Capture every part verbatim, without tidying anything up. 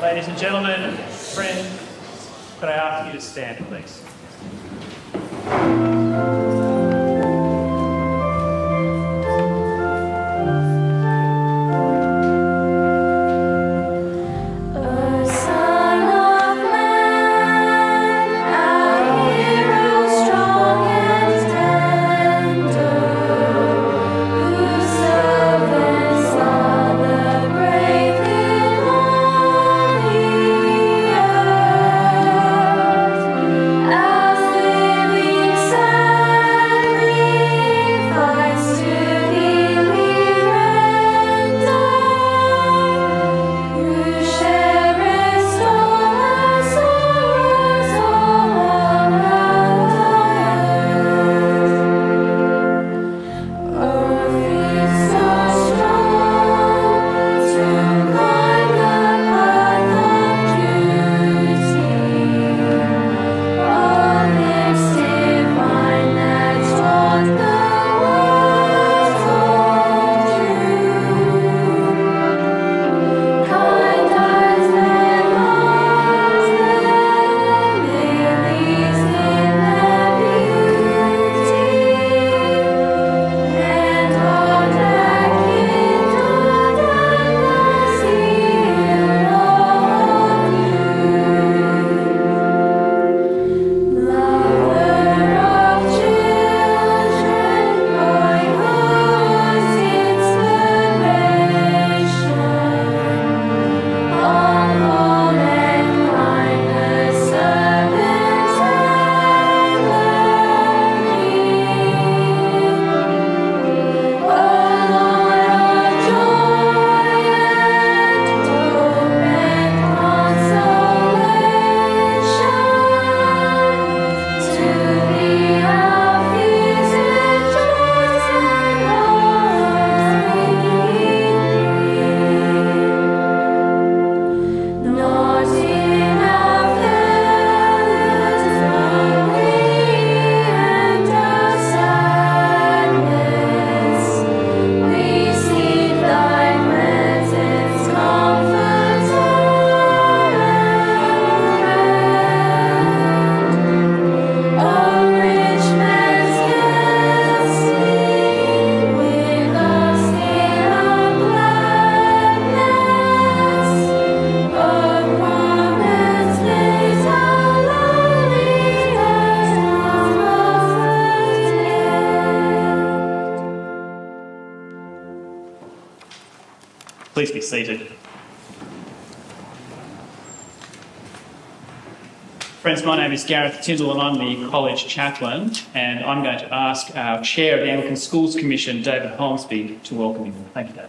Ladies and gentlemen, friends, could I ask you to stand, please? Please be seated. Friends, my name is Gareth Tyndall and I'm the College Chaplain, and I'm going to ask our Chair of the Anglican Schools Commission, David Holmesby, to welcome you. Thank you, David.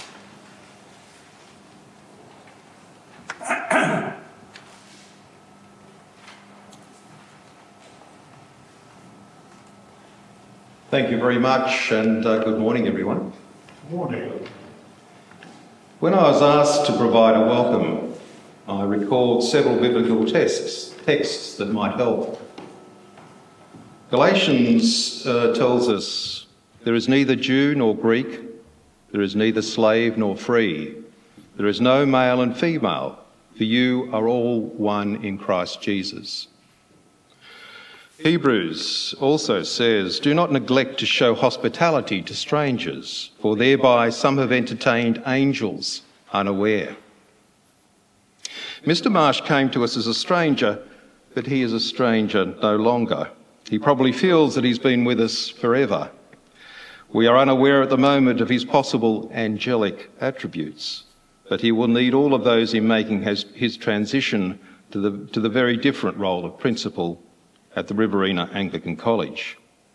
Thank you very much, and uh, good morning, everyone. Good morning. When I was asked to provide a welcome, I recalled several biblical texts, texts that might help. Galatians uh, tells us, "There is neither Jew nor Greek, there is neither slave nor free, there is no male and female, for you are all one in Christ Jesus." Hebrews also says, "Do not neglect to show hospitality to strangers, for thereby some have entertained angels unaware." Mister Marsh came to us as a stranger, but he is a stranger no longer. He probably feels that he's been with us forever. We are unaware at the moment of his possible angelic attributes, but he will need all of those in making his, his transition to the, to the very different role of principal at the Riverina Anglican College.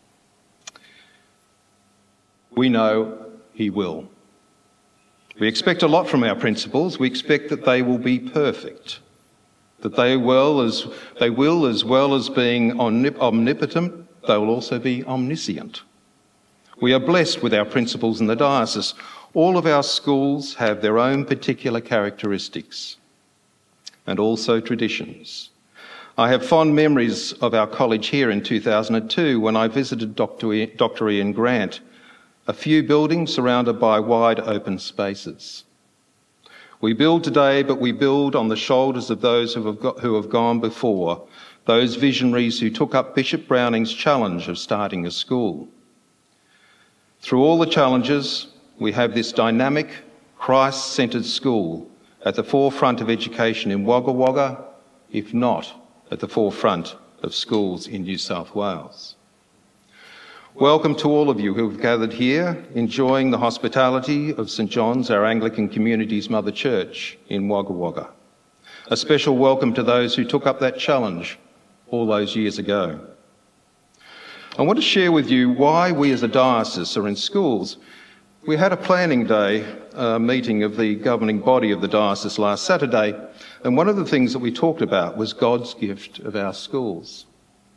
We know he will. We expect a lot from our principals. We expect that they will be perfect, that they will, as, they will, as well as being omnip omnipotent, they will also be omniscient. We are blessed with our principals in the diocese. All of our schools have their own particular characteristics and also traditions. I have fond memories of our college here in two thousand two when I visited Doctor Ian Grant, a few buildings surrounded by wide open spaces. We build today, but we build on the shoulders of those who have, got, who have gone before, those visionaries who took up Bishop Browning's challenge of starting a school. Through all the challenges, we have this dynamic, Christ-centred school at the forefront of education in Wagga Wagga, if not at the forefront of schools in New South Wales. Welcome to all of you who have gathered here, enjoying the hospitality of St John's, our Anglican community's mother church in Wagga Wagga. A special welcome to those who took up that challenge all those years ago. I want to share with you why we as a diocese are in schools. We had a planning day uh, meeting of the governing body of the diocese last Saturday, and one of the things that we talked about was God's gift of our schools.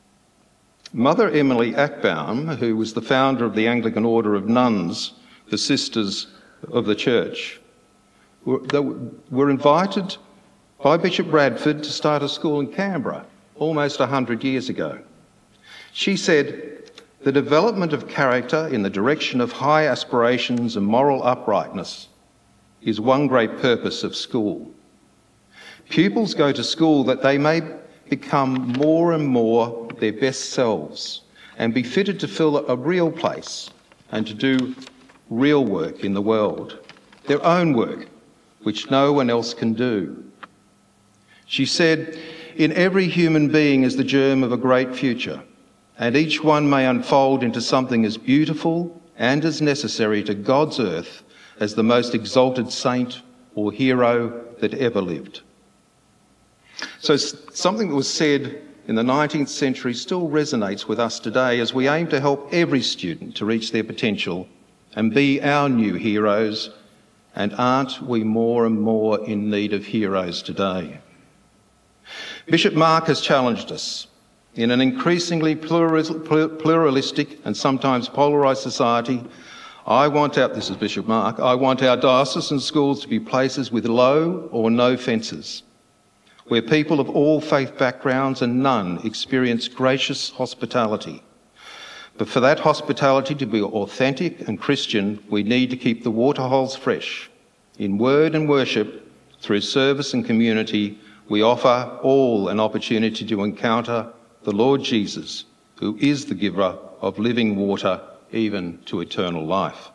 Mother Emily Ackbaum, who was the founder of the Anglican Order of Nuns, the Sisters of the Church, were, they were invited by Bishop Bradford to start a school in Canberra almost one hundred years ago. She said, "The development of character in the direction of high aspirations and moral uprightness is one great purpose of school. Pupils go to school that they may become more and more their best selves and be fitted to fill a real place and to do real work in the world, their own work, which no one else can do." She said, "In every human being is the germ of a great future, and each one may unfold into something as beautiful and as necessary to God's earth as the most exalted saint or hero that ever lived." So something that was said in the nineteenth century still resonates with us today as we aim to help every student to reach their potential and be our new heroes. And aren't we more and more in need of heroes today? Bishop Mark has challenged us. In an increasingly pluralistic and sometimes polarised society, I want our, this is Bishop Mark, I want our diocesan schools to be places with low or no fences, where people of all faith backgrounds and none experience gracious hospitality. But for that hospitality to be authentic and Christian, we need to keep the waterholes fresh. In word and worship, through service and community, we offer all an opportunity to encounter the Lord Jesus, who is the giver of living water, even to eternal life.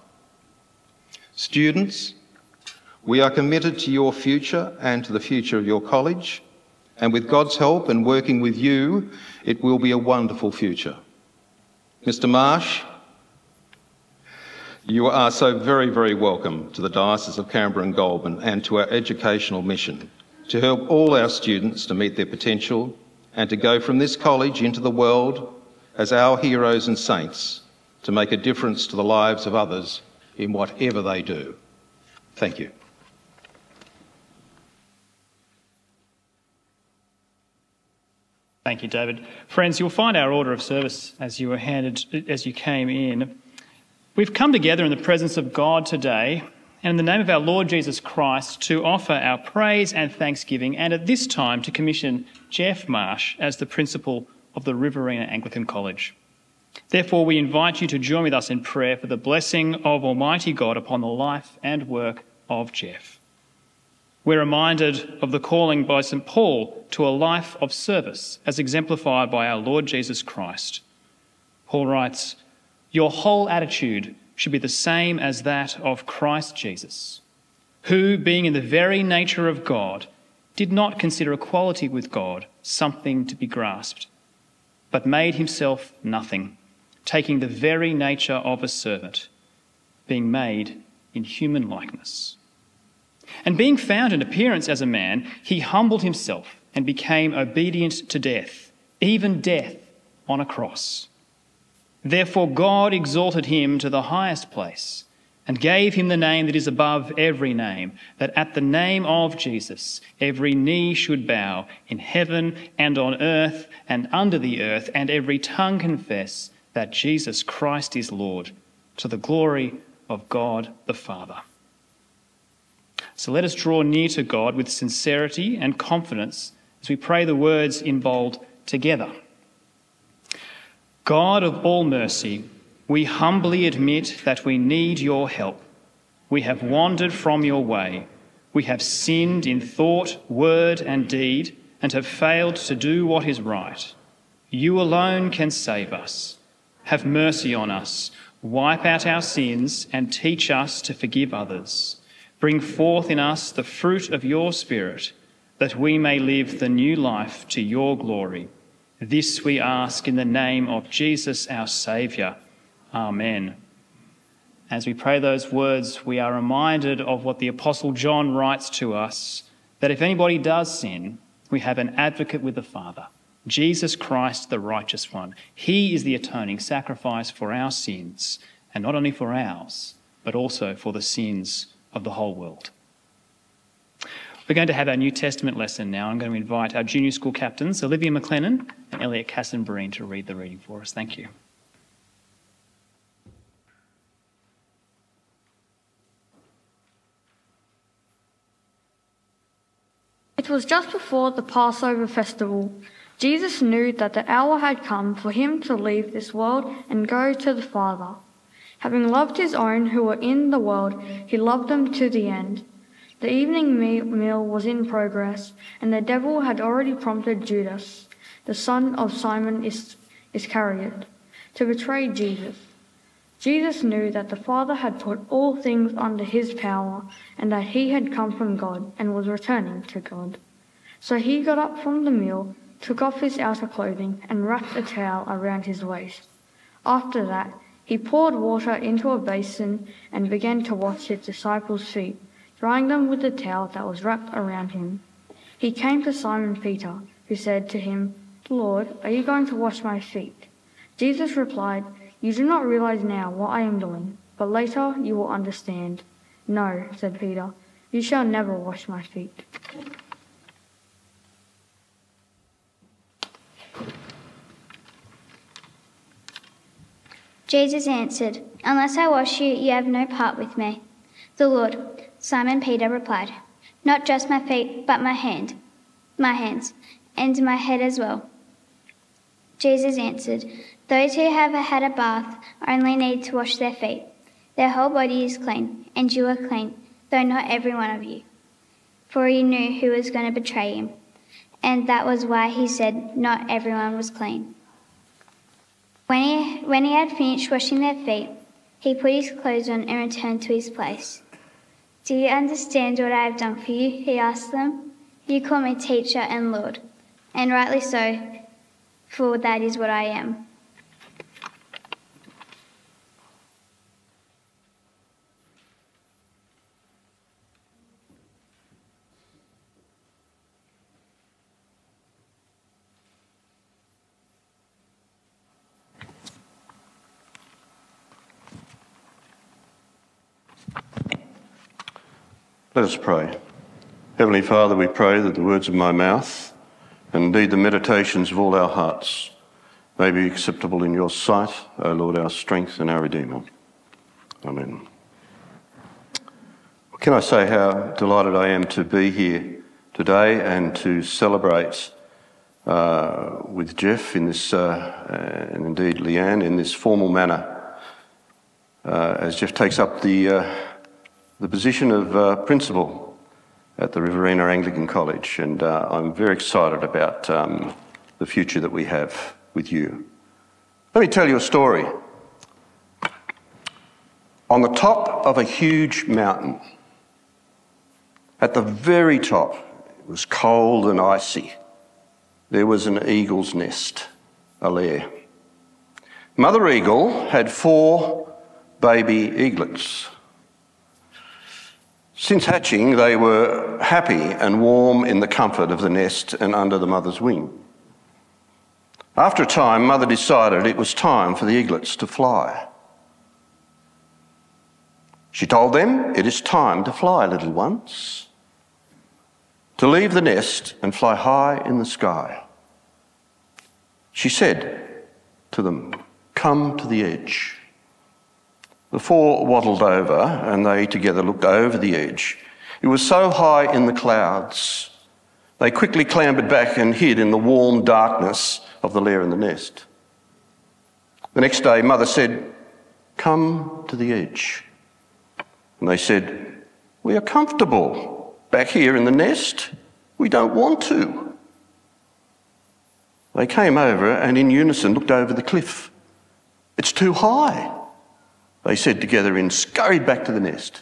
Students, we are committed to your future and to the future of your college, and with God's help and working with you, it will be a wonderful future. Mister Marsh, you are so very, very welcome to the Diocese of Canberra and Goulburn and to our educational mission to help all our students to meet their potential and to go from this college into the world as our heroes and saints to make a difference to the lives of others in whatever they do. Thank you. Thank you, David. Friends, you'll find our order of service as you were handed, as you came in. We've come together in the presence of God today and in the name of our Lord Jesus Christ to offer our praise and thanksgiving, and at this time to commission Jeff Marsh as the principal of the Riverina Anglican College. Therefore, we invite you to join with us in prayer for the blessing of Almighty God upon the life and work of Jeff. We're reminded of the calling by St Paul to a life of service as exemplified by our Lord Jesus Christ. Paul writes, "Your whole attitude should be the same as that of Christ Jesus, who, being in the very nature of God, did not consider equality with God something to be grasped, but made himself nothing, taking the very nature of a servant, being made in human likeness. And being found in appearance as a man, he humbled himself and became obedient to death, even death on a cross. Therefore God exalted him to the highest place and gave him the name that is above every name, that at the name of Jesus every knee should bow in heaven and on earth and under the earth, and every tongue confess that Jesus Christ is Lord, to the glory of God the Father." So let us draw near to God with sincerity and confidence as we pray the words in bold together. God of all mercy, we humbly admit that we need your help. We have wandered from your way. We have sinned in thought, word and deed, and have failed to do what is right. You alone can save us. Have mercy on us, wipe out our sins, and teach us to forgive others. Bring forth in us the fruit of your Spirit, that we may live the new life to your glory. This we ask in the name of Jesus, our Saviour. Amen. As we pray those words, we are reminded of what the Apostle John writes to us, that if anybody does sin, we have an advocate with the Father, Jesus Christ, the righteous one. He is the atoning sacrifice for our sins, and not only for ours, but also for the sins of the whole world. We're going to have our New Testament lesson now. I'm going to invite our junior school captains, Olivia McLennan and Elliot Cassenbreen, to read the reading for us. Thank you. It was just before the Passover festival. Jesus knew that the hour had come for him to leave this world and go to the Father. Having loved his own who were in the world, he loved them to the end. The evening meal was in progress, and the devil had already prompted Judas, the son of Simon Iscariot, to betray Jesus. Jesus knew that the Father had put all things under his power, and that he had come from God and was returning to God. So he got up from the meal, took off his outer clothing, and wrapped a towel around his waist. After that, he poured water into a basin and began to wash his disciples' feet, drying them with the towel that was wrapped around him. He came to Simon Peter, who said to him, "Lord, are you going to wash my feet?" Jesus replied, "You do not realize now what I am doing, but later you will understand." "No," said Peter, "you shall never wash my feet." Jesus answered, "Unless I wash you, you have no part with me." "The Lord," Simon Peter replied, "not just my feet, but my hand, my hands, and my head as well." Jesus answered, "Those who have had a bath only need to wash their feet. Their whole body is clean, and you are clean, though not every one of you." For he knew who was going to betray him, and that was why he said not everyone was clean. When he, when he had finished washing their feet, he put his clothes on and returned to his place. "Do you understand what I have done for you?" he asked them. "You call me teacher and Lord, and rightly so, for that is what I am." Let us pray. Heavenly Father, we pray that the words of my mouth, and indeed the meditations of all our hearts, may be acceptable in your sight, O Lord, our strength and our Redeemer. Amen. Can I say how delighted I am to be here today and to celebrate uh, with Jeff in this, uh, and indeed Leanne, in this formal manner, uh, as Jeff takes up the uh, the position of uh, principal at the Riverina Anglican College, and uh, I'm very excited about um, the future that we have with you. Let me tell you a story. On the top of a huge mountain, at the very top, it was cold and icy, there was an eagle's nest, a lair. Mother eagle had four baby eaglets. Since hatching, they were happy and warm in the comfort of the nest and under the mother's wing. After a time, Mother decided it was time for the eaglets to fly. She told them, "It is time to fly, little ones, to leave the nest and fly high in the sky." She said to them, "Come to the edge." The four waddled over, and they together looked over the edge. It was so high in the clouds, they quickly clambered back and hid in the warm darkness of the lair in the nest. The next day, Mother said, "Come to the edge." And they said, "We are comfortable back here in the nest. We don't want to. They came over and in unison looked over the cliff. It's too high, they said together and scurried back to the nest.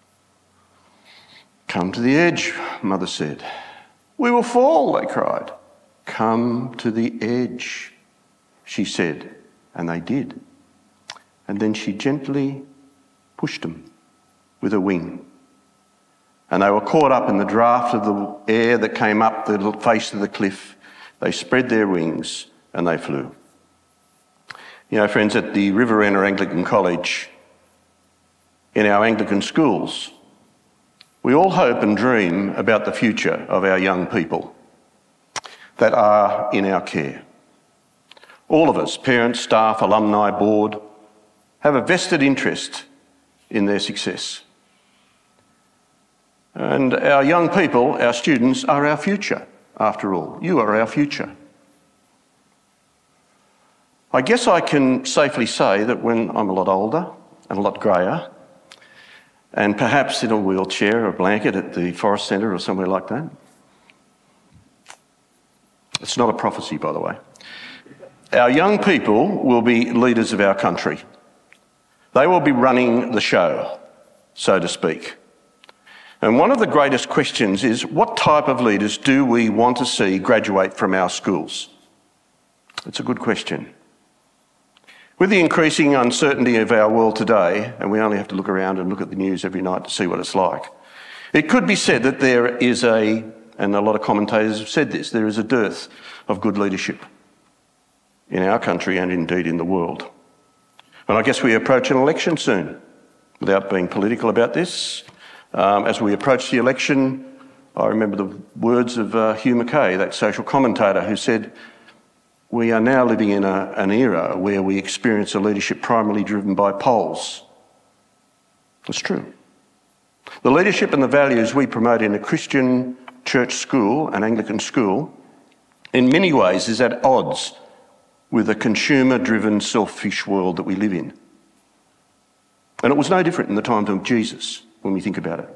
Come to the edge, Mother said. We will fall, they cried. Come to the edge, she said, and they did. And then she gently pushed them with a wing. And they were caught up in the draft of the air that came up the face of the cliff. They spread their wings and they flew. You know, friends, at the Riverina Anglican College, in our Anglican schools, we all hope and dream about the future of our young people that are in our care. All of us, parents, staff, alumni, board, have a vested interest in their success. And our young people, our students, are our future, after all. You are our future. I guess I can safely say that when I'm a lot older and a lot greyer, and perhaps in a wheelchair or a blanket at the Forest Centre or somewhere like that. It's not a prophecy, by the way. Our young people will be leaders of our country. They will be running the show, so to speak. And one of the greatest questions is, what type of leaders do we want to see graduate from our schools? It's a good question. With the increasing uncertainty of our world today, and we only have to look around and look at the news every night to see what it's like, it could be said that there is a, and a lot of commentators have said this, there is a dearth of good leadership in our country and indeed in the world. And I guess we approach an election soon, without being political about this. Um, as we approach the election, I remember the words of uh, Hugh Mackay, that social commentator, who said, we are now living in a, an era where we experience a leadership primarily driven by polls. It's true. The leadership and the values we promote in a Christian church school, an Anglican school, in many ways is at odds with the consumer-driven, selfish world that we live in. And it was no different in the times of Jesus, when we think about it.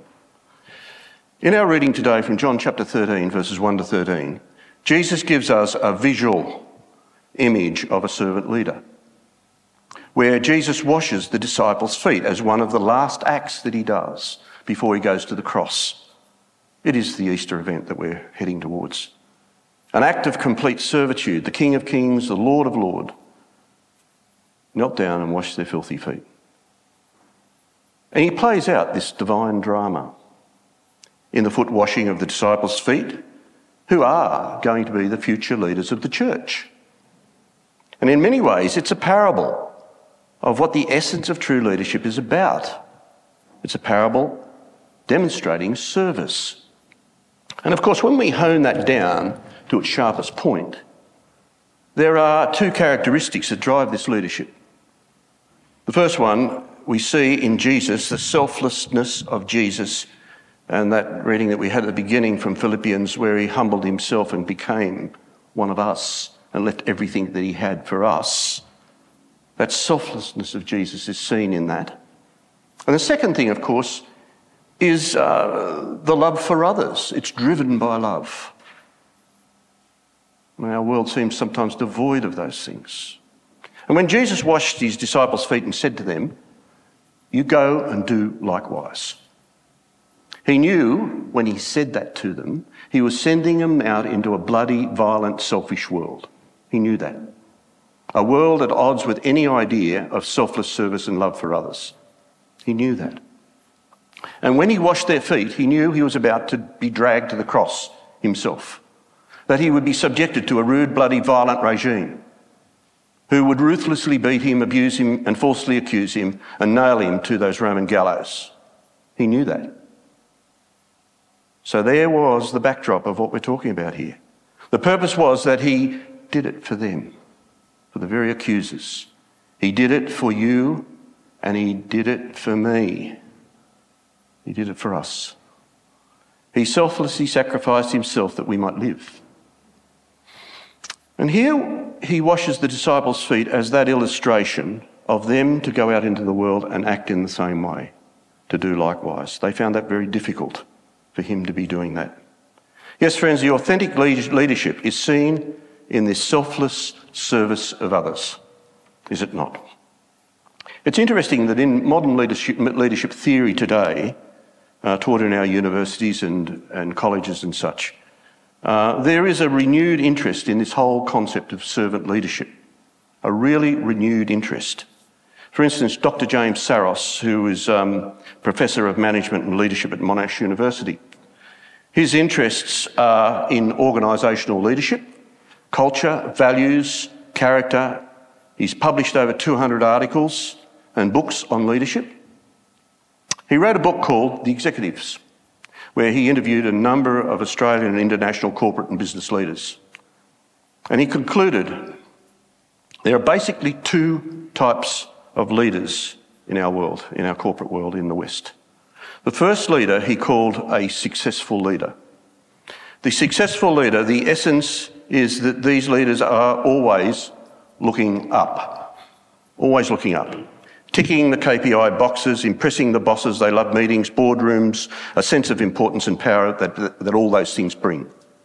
In our reading today from John chapter thirteen, verses one to thirteen, Jesus gives us a visual image of a servant leader, where Jesus washes the disciples' feet as one of the last acts that he does before he goes to the cross. It is the Easter event that we're heading towards. An act of complete servitude. The King of Kings, the Lord of Lords, knelt down and washed their filthy feet. And he plays out this divine drama in the foot washing of the disciples' feet, who are going to be the future leaders of the church. And in many ways, it's a parable of what the essence of true leadership is about. It's a parable demonstrating service. And of course, when we hone that down to its sharpest point, there are two characteristics that drive this leadership. The first one, we see in Jesus the selflessness of Jesus, and that reading that we had at the beginning from Philippians, where he humbled himself and became one of us and left everything that he had for us. That selflessness of Jesus is seen in that. And the second thing, of course, is uh, the love for others. It's driven by love. And our world seems sometimes devoid of those things. And when Jesus washed his disciples' feet and said to them, you go and do likewise, he knew when he said that to them, he was sending them out into a bloody, violent, selfish world. He knew that. A world at odds with any idea of selfless service and love for others. He knew that. And when he washed their feet, he knew he was about to be dragged to the cross himself, that he would be subjected to a rude, bloody, violent regime who would ruthlessly beat him, abuse him, and falsely accuse him and nail him to those Roman gallows. He knew that. So there was the backdrop of what we're talking about here. The purpose was that he did it for them, for the very accusers. He did it for you, and he did it for me. He did it for us. He selflessly sacrificed himself that we might live. And here he washes the disciples' feet as that illustration of them to go out into the world and act in the same way, to do likewise. They found that very difficult for him to be doing that. Yes, friends, the authentic leadership is seen in this selfless service of others, is it not? It's interesting that in modern leadership, leadership theory today, uh, taught in our universities and, and colleges and such, uh, there is a renewed interest in this whole concept of servant leadership, a really renewed interest. For instance, Doctor James Saros, who is um, Professor of Management and Leadership at Monash University, his interests are in organisational leadership, culture, values, character. He's published over two hundred articles and books on leadership. He wrote a book called The Executives, where he interviewed a number of Australian and international corporate and business leaders. And he concluded there are basically two types of leaders in our world, in our corporate world in the West. The first leader he called a successful leader. The successful leader, the essence is that these leaders are always looking up, always looking up, ticking the K P I boxes, impressing the bosses, they love meetings, boardrooms, a sense of importance and power that, that, that all those things bring.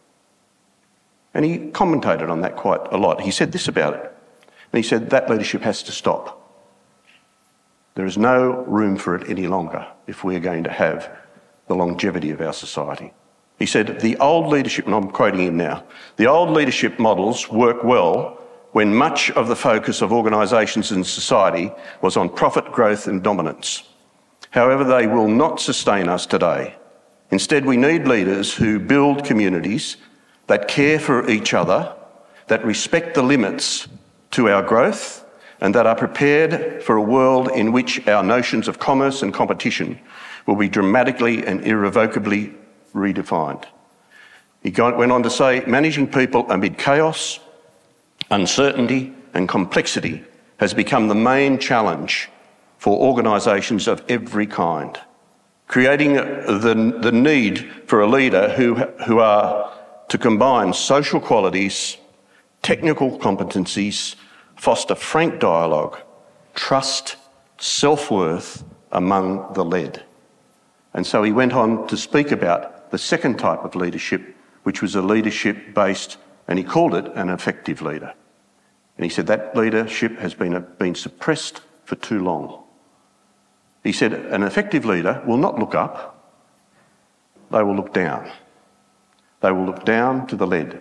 And he commentated on that quite a lot. He said this about it. And he said that leadership has to stop. There is no room for it any longer if we're going to have the longevity of our society. He said, the old leadership, and I'm quoting him now, the old leadership models work well when much of the focus of organisations and society was on profit growth and dominance. However, they will not sustain us today. Instead, we need leaders who build communities that care for each other, that respect the limits to our growth, and that are prepared for a world in which our notions of commerce and competition will be dramatically and irrevocably redefined. He went on to say, managing people amid chaos, uncertainty and complexity has become the main challenge for organisations of every kind, creating the, the need for a leader who, who are to combine social qualities, technical competencies, foster frank dialogue, trust, self-worth among the led. And so he went on to speak about the second type of leadership, which was a leadership based, and he called it an effective leader. And he said that leadership has been, been suppressed for too long. He said an effective leader will not look up, they will look down. They will look down to the led.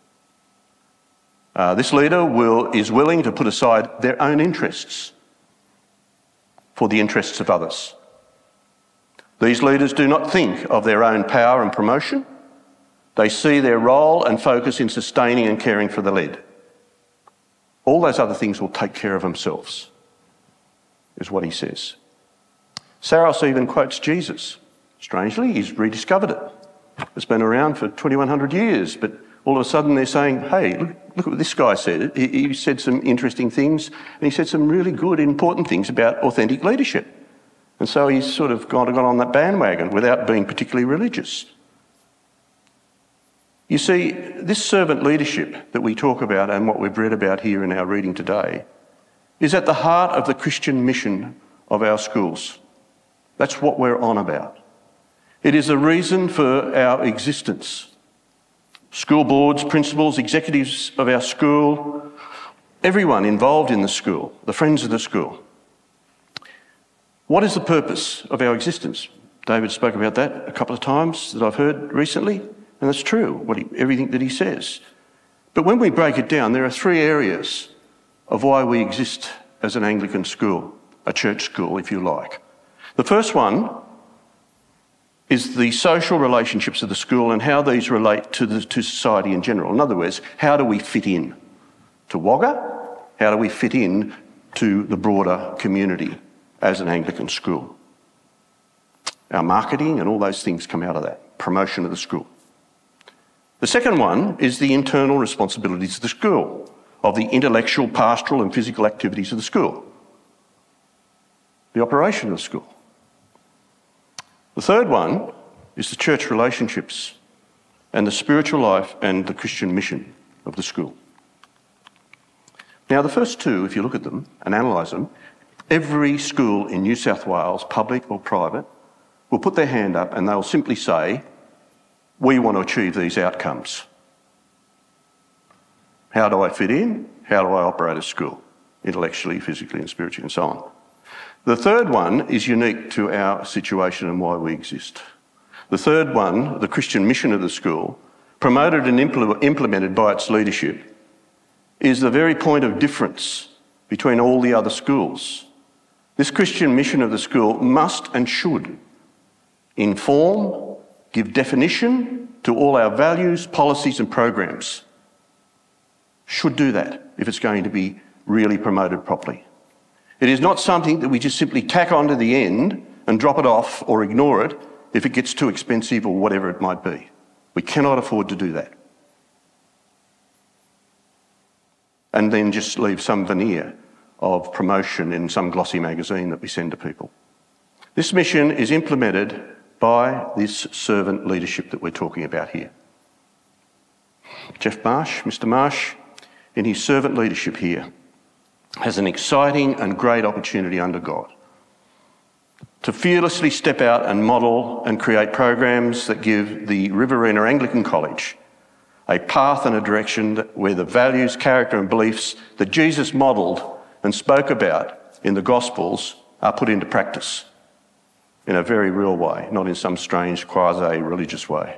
Uh, this leader will, is willing to put aside their own interests for the interests of others. These leaders do not think of their own power and promotion. They see their role and focus in sustaining and caring for the led. All those other things will take care of themselves, is what he says. Saros even quotes Jesus. Strangely, he's rediscovered it. It's been around for twenty-one hundred years, but all of a sudden they're saying, hey, look, look what this guy said. He, he said some interesting things, and he said some really good, important things about authentic leadership. And so he's sort of gone, gone on that bandwagon without being particularly religious. You see, this servant leadership that we talk about and what we've read about here in our reading today is at the heart of the Christian mission of our schools. That's what we're on about. It is the reason for our existence. School boards, principals, executives of our school, everyone involved in the school, the friends of the school. What is the purpose of our existence? David spoke about that a couple of times that I've heard recently, and that's true, what he, everything that he says. But when we break it down, there are three areas of why we exist as an Anglican school, a church school, if you like. The first one is the social relationships of the school and how these relate to, the, to society in general. In other words, how do we fit in to Wagga? How do we fit in to the broader community as an Anglican school? Our marketing and all those things come out of that, promotion of the school. The second one is the internal responsibilities of the school, of the intellectual, pastoral and physical activities of the school, the operation of the school. The third one is the church relationships and the spiritual life and the Christian mission of the school. Now, the first two, if you look at them and analyse them, every school in New South Wales, public or private, will put their hand up and they'll simply say, we want to achieve these outcomes. How do I fit in? How do I operate a school? Intellectually, physically and spiritually and so on. The third one is unique to our situation and why we exist. The third one, the Christian mission of the school, promoted and impl- implemented by its leadership, is the very point of difference between all the other schools. This Christian mission of the school must and should inform, give definition to all our values, policies and programs. Should do that if it's going to be really promoted properly. It is not something that we just simply tack on to the end and drop it off or ignore it if it gets too expensive or whatever it might be. We cannot afford to do that. And then just leave some veneer of promotion in some glossy magazine that we send to people. This mission is implemented by this servant leadership that we're talking about here. Jeff Marsh, Mister Marsh, in his servant leadership here, has an exciting and great opportunity under God to fearlessly step out and model and create programs that give the Riverina Anglican College a path and a direction that, where the values, character and beliefs that Jesus modelled and spoke about in the Gospels are put into practice in a very real way, not in some strange quasi-religious way.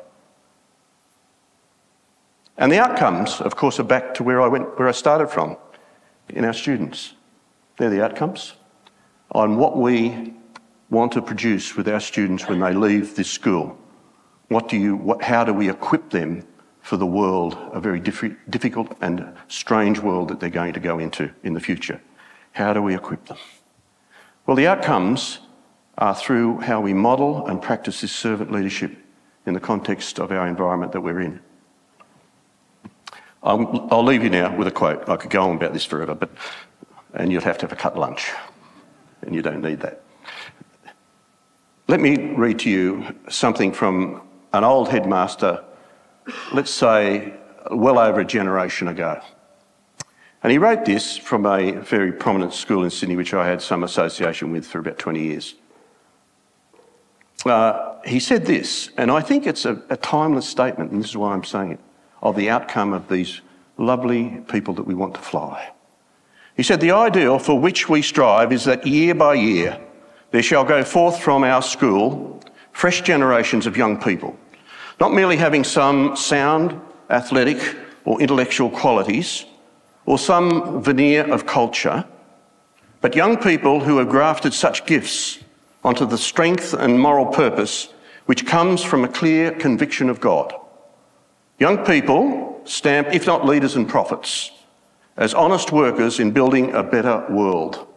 And the outcomes, of course, are back to where I went, where I started from, in our students. They're the outcomes on what we want to produce with our students when they leave this school. What do you, what, how do we equip them for the world, a very diff- difficult and strange world that they're going to go into in the future? How do we equip them? Well, the outcomes are through how we model and practice this servant leadership in the context of our environment that we're in. I'll, I'll leave you now with a quote. I could go on about this forever, but and you'd have to have a cut lunch, and you don't need that. Let me read to you something from an old headmaster, let's say well over a generation ago. And he wrote this from a very prominent school in Sydney, which I had some association with for about twenty years. Uh, he said this, and I think it's a, a timeless statement, and this is why I'm saying it, of the outcome of these lovely people that we want to fly. He said, "The ideal for which we strive is that year by year there shall go forth from our school fresh generations of young people, not merely having some sound, athletic or intellectual qualities or some veneer of culture, but young people who have grafted such gifts onto the strength and moral purpose which comes from a clear conviction of God. Young people stamped, if not leaders and prophets, as honest workers in building a better world.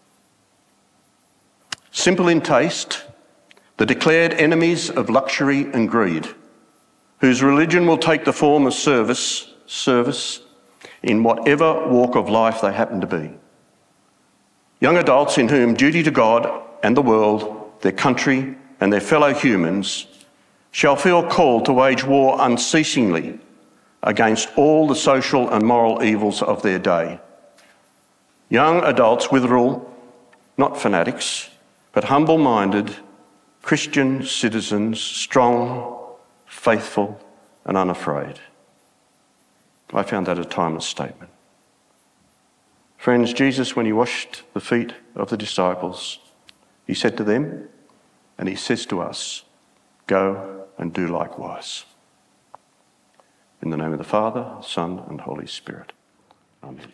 Simple in taste, the declared enemies of luxury and greed, whose religion will take the form of service, service in whatever walk of life they happen to be. Young adults in whom duty to God and the world, their country and their fellow humans shall feel called to wage war unceasingly against all the social and moral evils of their day. Young adults withal, not fanatics, but humble-minded Christian citizens, strong, faithful and unafraid." I found that a timeless statement. Friends, Jesus, when he washed the feet of the disciples, he said to them, and he says to us, "Go and do likewise." In the name of the Father, Son and Holy Spirit. Amen.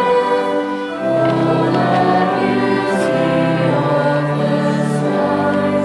Thank you.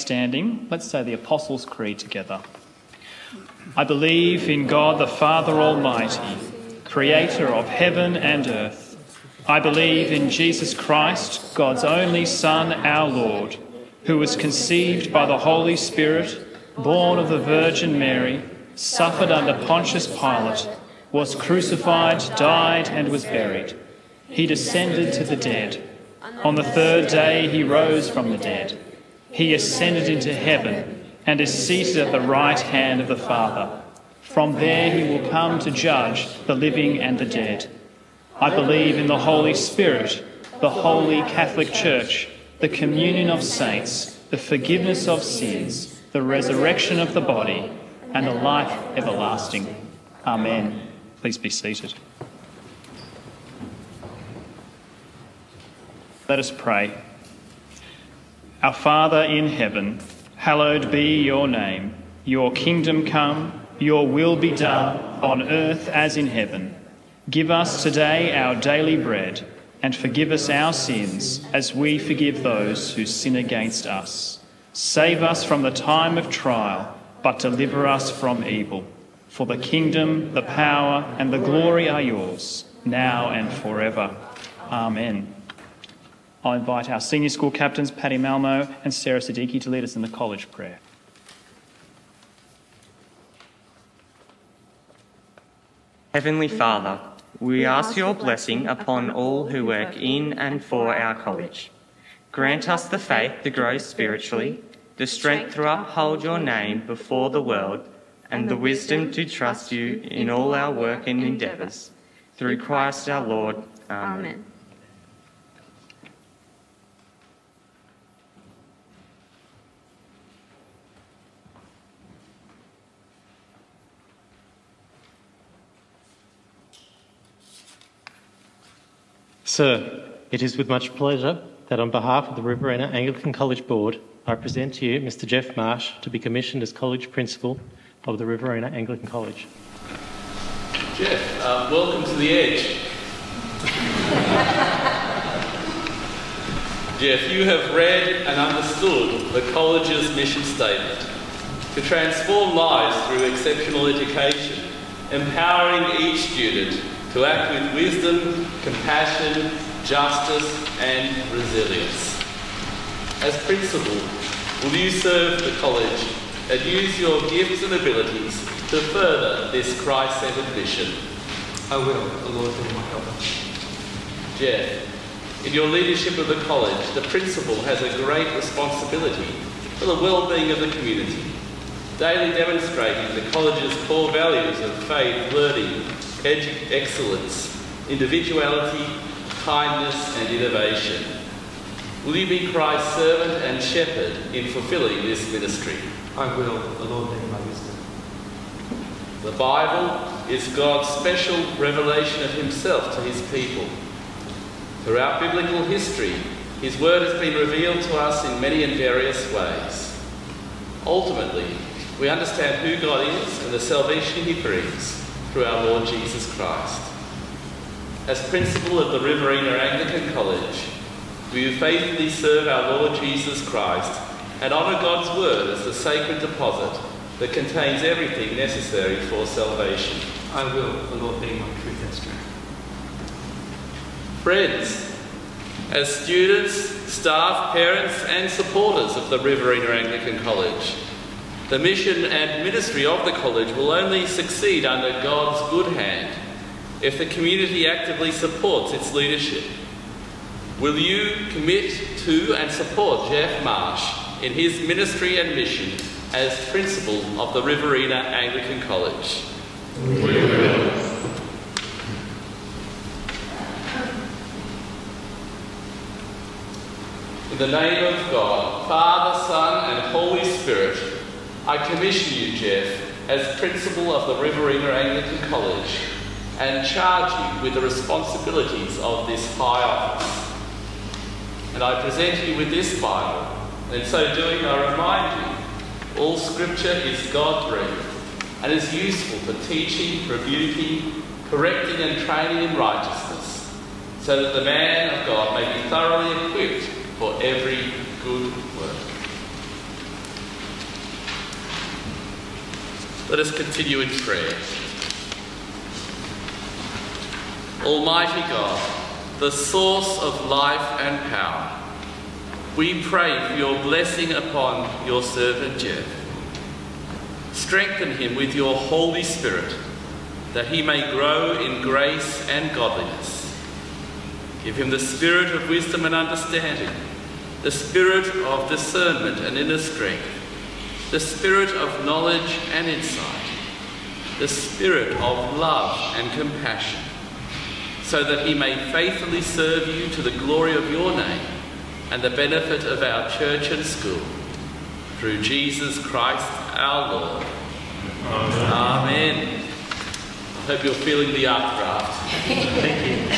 standing, let's say the Apostles' Creed together. I believe in God the Father Almighty, creator of heaven and earth. I believe in Jesus Christ, God's only Son, our Lord, who was conceived by the Holy Spirit, born of the Virgin Mary, suffered under Pontius Pilate, was crucified, died, and was buried. He descended to the dead. On the third day he rose from the dead. He ascended into heaven and is seated at the right hand of the Father. From there he will come to judge the living and the dead. I believe in the Holy Spirit, the Holy Catholic Church, the communion of saints, the forgiveness of sins, the resurrection of the body, and the life everlasting. Amen. Please be seated. Let us pray. Our Father in heaven, hallowed be your name. Your kingdom come, your will be done, on earth as in heaven. Give us today our daily bread, and forgive us our sins, as we forgive those who sin against us. Save us from the time of trial, but deliver us from evil. For the kingdom, the power, and the glory are yours, now and forever. Amen. I'll invite our senior school captains, Paddy Malmo and Sarah Siddiqui, to lead us in the college prayer. Heavenly Father, we ask your blessing upon all who work in and for our college. Grant us the faith to grow spiritually, the strength to uphold your name before the world, and the wisdom to trust you in all our work and endeavours. Through Christ our Lord. Amen. Amen. Sir, it is with much pleasure that on behalf of the Riverina Anglican College Board, I present to you Mister Jeff Marsh to be commissioned as College Principal of the Riverina Anglican College. Jeff, uh, welcome to the Edge. Jeff, you have read and understood the college's mission statement: to transform lives through exceptional education, empowering each student to act with wisdom, compassion, justice and resilience. As principal, will you serve the college and use your gifts and abilities to further this Christ-centred mission? I will, the Lord be my helper. Jeff, in your leadership of the college, the principal has a great responsibility for the well-being of the community, daily demonstrating the college's core values of faith, learning, edu- excellence, individuality, kindness and innovation. Will you be Christ's servant and shepherd in fulfilling this ministry? I will, the Lord be my wisdom. The Bible is God's special revelation of himself to his people. Throughout biblical history, his word has been revealed to us in many and various ways. Ultimately, we understand who God is and the salvation he brings through our Lord Jesus Christ. As principal of the Riverina Anglican College, will you faithfully serve our Lord Jesus Christ and honour God's word as the sacred deposit that contains everything necessary for salvation? I will, the Lord be my truth and strength. Friends, as students, staff, parents and supporters of the Riverina Anglican College, the mission and ministry of the college will only succeed under God's good hand if the community actively supports its leadership. Will you commit to and support Jeff Marsh in his ministry and mission as principal of the Riverina Anglican College? We will. In the name of God, Father, Son and Holy Spirit, I commission you, Jeff, as principal of the Riverina Anglican College and charge you with the responsibilities of this high office. And I present you with this Bible, and in so doing I remind you, all Scripture is God-breathed and is useful for teaching, rebuking, correcting and training in righteousness, so that the man of God may be thoroughly equipped for every good work. Let us continue in prayer. Almighty God, the source of life and power, we pray for your blessing upon your servant Jeff. Strengthen him with your Holy Spirit, that he may grow in grace and godliness. Give him the spirit of wisdom and understanding, the spirit of discernment and inner strength, the spirit of knowledge and insight, the spirit of love and compassion, so that he may faithfully serve you to the glory of your name and the benefit of our church and school. Through Jesus Christ our Lord. Amen. Amen. I hope you're feeling the updraft. Thank you.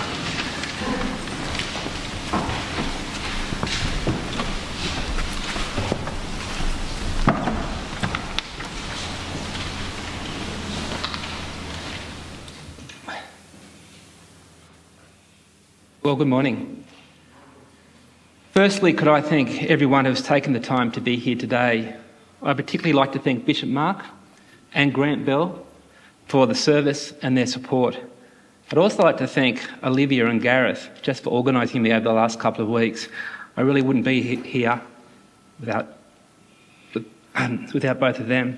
Well, good morning. Firstly, could I thank everyone who's taken the time to be here today. I'd particularly like to thank Bishop Mark and Grant Bell for the service and their support. I'd also like to thank Olivia and Gareth just for organising me over the last couple of weeks. I really wouldn't be here without, without both of them.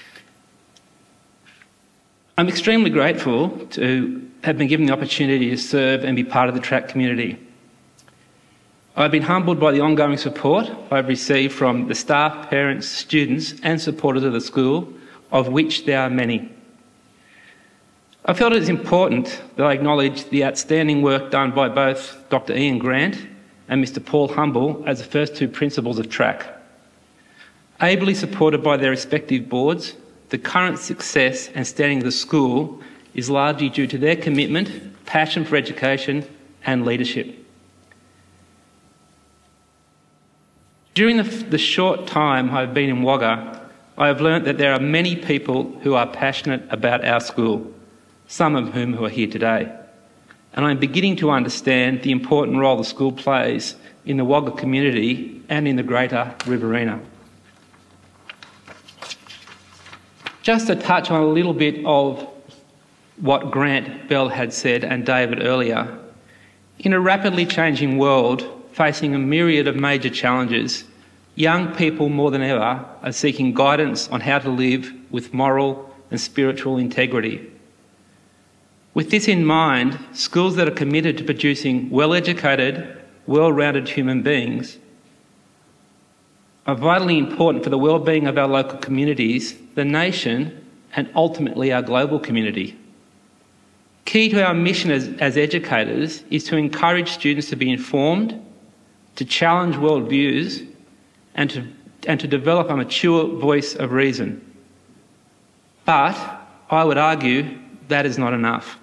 I'm extremely grateful to have been given the opportunity to serve and be part of the track community. I've been humbled by the ongoing support I've received from the staff, parents, students and supporters of the school, of which there are many. I felt it is important that I acknowledge the outstanding work done by both Doctor Ian Grant and Mister Paul Humble as the first two principals of track. Ably supported by their respective boards, the current success and standing of the school is largely due to their commitment, passion for education and leadership. During the, the short time I've been in Wagga, I have learnt that there are many people who are passionate about our school, some of whom who are here today. And I'm beginning to understand the important role the school plays in the Wagga community and in the greater Riverina. Just to touch on a little bit of what Grant Bell had said and David earlier, in a rapidly changing world facing a myriad of major challenges, young people more than ever are seeking guidance on how to live with moral and spiritual integrity. With this in mind, schools that are committed to producing well-educated, well-rounded human beings are vitally important for the well-being of our local communities, the nation, and ultimately our global community. Key to our mission as, as educators is to encourage students to be informed, to challenge worldviews, and to, and to develop a mature voice of reason. But I would argue that is not enough.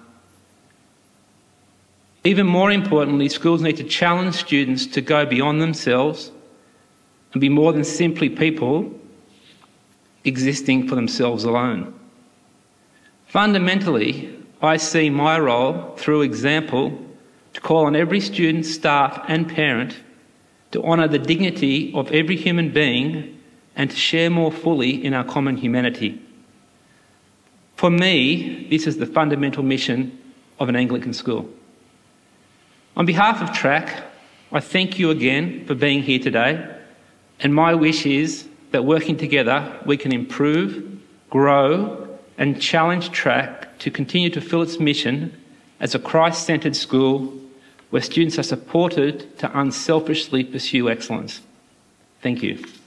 Even more importantly, schools need to challenge students to go beyond themselves and be more than simply people existing for themselves alone. Fundamentally, I see my role through example to call on every student, staff and parent to honour the dignity of every human being and to share more fully in our common humanity. For me, this is the fundamental mission of an Anglican school. On behalf of Track, I thank you again for being here today, and my wish is that working together we can improve, grow and challenge Track to continue to fill its mission as a Christ-centred school where students are supported to unselfishly pursue excellence. Thank you.